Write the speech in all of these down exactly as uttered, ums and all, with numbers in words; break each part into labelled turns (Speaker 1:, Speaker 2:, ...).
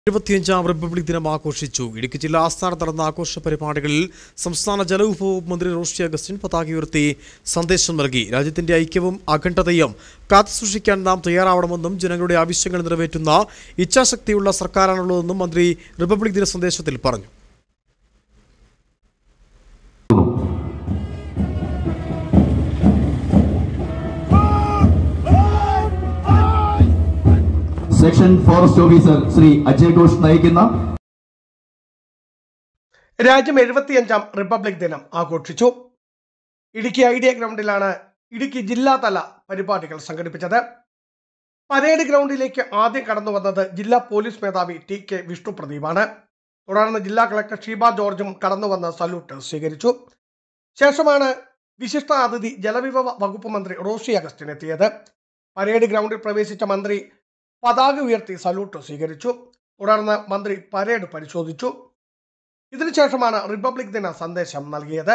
Speaker 1: ഇരുപത്തിയഞ്ചാം റിപ്പബ്ലിക് ദിനം ആഘോഷിച്ചു. ഇടുക്കി ജില്ലാ ആസ്ഥാനത്ത് നടന്ന ആഘോഷ പരിപാടികളിൽ സംസ്ഥാന ജലവിഭവ മന്ത്രി റോഷി അഗസ്റ്റിൻ പതാക ഉയർത്തി സന്ദേശം നൽകി. രാജ്യത്തിന്റെ ഐക്യവും അഖണ്ഡതയും കാത്തുസൂക്ഷിക്കാൻ നാം തയ്യാറാവണമെന്നും ജനങ്ങളുടെ ആവശ്യങ്ങൾ നിറവേറ്റുന്ന ഇച്ഛാശക്തിയുള്ള സർക്കാരാണുള്ളതെന്നും മന്ത്രി റിപ്പബ്ലിക് ദിന സന്ദേശത്തിൽ പറഞ്ഞു.
Speaker 2: Section forest officer Shri Ajay Ghosh നയിക്കുന്ന
Speaker 3: രാജ്യം എഴുപത്തിയഞ്ചാം റിപ്പബ്ലിക് ദിനം ആഘോഷിച്ചു. ഇടുക്കി ഐഡിയ ഗ്രൗണ്ടിലാണ് ഇടുക്കി ജില്ലാതല പരിപാടികൾ സംഘടിപ്പിച്ചത്. പരേഡ് ഗ്രൗണ്ടിലേക്ക് ആദ്യം കടന്നു വന്നത് ജില്ലാ പോലീസ് മേധാവി ടി കെ വിഷ്ണുപ്രദീപാണ്. തുടർന്ന് ജില്ലാ കളക്ടർ ഷീബ ജോർജും കടന്നു വന്ന് സല്യൂട്ട് സ്വീകരിച്ചു. ശേഷമാണ് വിശിഷ്ട അതിഥി ജലവിഭവ വകുപ്പ് മന്ത്രി റോഷി അഗസ്റ്റിൻ എത്തിയത്. പരേഡ് ഗ്രൗണ്ടിൽ പ്രവേശിച്ച മന്ത്രി പതാക ഉയർത്തി സല്യൂട്ട് സ്വീകരിച്ചു. തുടർന്ന് മന്ത്രി പരേഡ് പരിശോധിച്ചു. ഇതിനുശേഷമാണ് റിപ്പബ്ലിക് ദിന സന്ദേശം നൽകിയത്.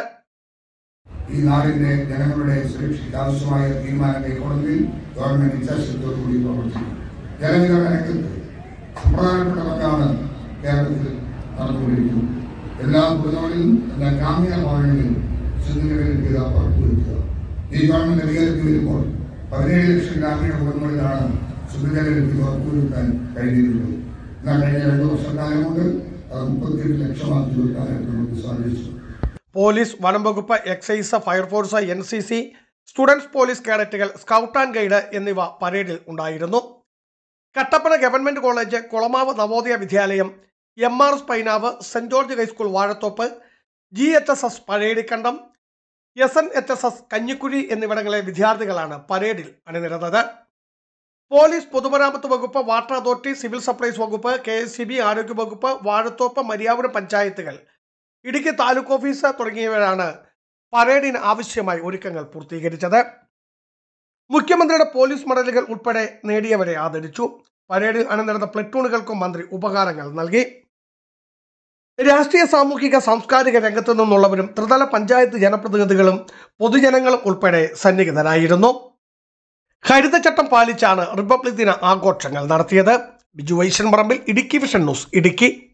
Speaker 4: ഈ നാടിന്റെ ജനങ്ങളുടെ സുരക്ഷയ്ക്ക് ആവശ്യമായ തീരുമാനം കൈക്കൊള്ളുന്നതിൽ ഗവൺമെന്റ് ഇച്ഛാശക്തിയോടുകൂടി പ്രവർത്തിക്കും. ജലവിതരണ രംഗത്ത് സുപ്രധാനപ്പെട്ട പങ്കാണ് കേരളത്തിൽ നടന്നുകൊണ്ടിരിക്കുന്നത്. എല്ലാ കുടുംബങ്ങളിലും എല്ലാ ഗ്രാമീണ ഭാഗങ്ങളിലും ശുദ്ധജലലഭ്യത ഉറപ്പുവരുത്തുക. ഈ ഗവൺമെന്റ് അധികാരത്തിൽ വരുമ്പോൾ പതിനേഴ് ലക്ഷം ഗ്രാമീണ കുടുംബങ്ങളിലാണ് ശുദ്ധജലലഭ്യത ഉറപ്പുവരുത്താൻ കഴിഞ്ഞിട്ടുള്ളത്. എന്നാൽ കഴിഞ്ഞ രണ്ടു വർഷക്കാലം കൊണ്ട് അത് മുപ്പത്തിയെട്ട് ലക്ഷമാക്കി തീർക്കാനായിട്ട് നമുക്ക് സാധിച്ചു.
Speaker 3: പോലീസ്, വനം വകുപ്പ്, excise, fire force, N C C, students police കേഡറ്റുകൾ, സ്കൗട്ട് ആൻഡ് ഗൈഡ് എന്നിവ പരേഡിൽ ഉണ്ടായിരുന്നു. Kattappana government college, Kulamavu Navodaya Vidyalayam, M R S Painavu, saint George high school Vazhathoppu, G H S S Pazhayadikkandam, S N H S S Kanjikuzhi എന്നിവിടങ്ങളിലെ വിദ്യാർത്ഥികളാണ് പരേഡിൽ അണിനിരന്നത്. പോലീസ്, പൊതുമരാമത്ത് വകുപ്പ്, വാട്ടർ അതോറിറ്റി, സിവിൽ സപ്ലൈസ് വകുപ്പ്, കെ എസ് സി ബി, ആരോഗ്യ വകുപ്പ്, വാഴത്തോപ്പ്, മരിയാപുരം പഞ്ചായത്തുകൾ, ഇടുക്കി താലൂക്ക് ഓഫീസ് തുടങ്ങിയവരാണ് പരേഡിന് ആവശ്യമായി ഒരുക്കങ്ങൾ പൂർത്തീകരിച്ചത്. മുഖ്യമന്ത്രിയുടെ പോലീസ് മെഡലുകൾ ഉൾപ്പെടെ നേടിയവരെ ആദരിച്ചു. പരേഡിൽ അണിനിരന്ന പ്ലറ്റൂണുകൾക്കും മന്ത്രി ഉപഹാരങ്ങൾ നൽകി. രാഷ്ട്രീയ, സാമൂഹിക, സാംസ്കാരിക രംഗത്തു നിന്നുള്ളവരും ത്രിതല പഞ്ചായത്ത് ജനപ്രതിനിധികളും പൊതുജനങ്ങളും ഉൾപ്പെടെ സന്നിഹിതരായിരുന്നു. ഹരിതചട്ടം പാലിച്ചാണ് റിപ്പബ്ലിക് ദിന ആഘോഷങ്ങൾ നടത്തിയത്. Biju Vaishan Parambil, Idukki vision news, Idukki.